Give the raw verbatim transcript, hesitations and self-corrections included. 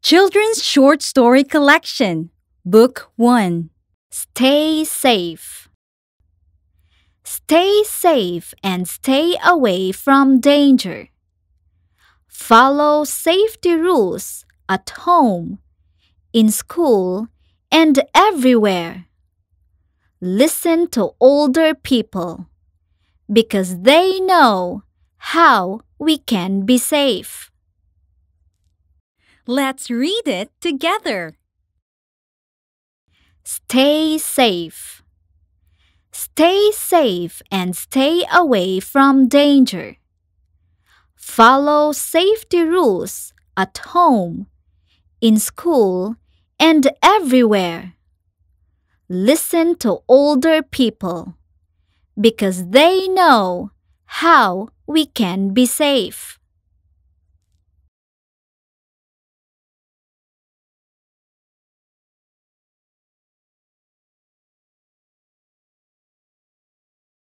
Children's Short Story Collection, Book one. Stay safe. Stay safe and stay away from danger. Follow safety rules at home, in school, and everywhere. Listen to older people because they know how we can be safe. Let's read it together. Stay safe. Stay safe and stay away from danger. Follow safety rules at home, in school, and everywhere. Listen to older people because they know how we can be safe.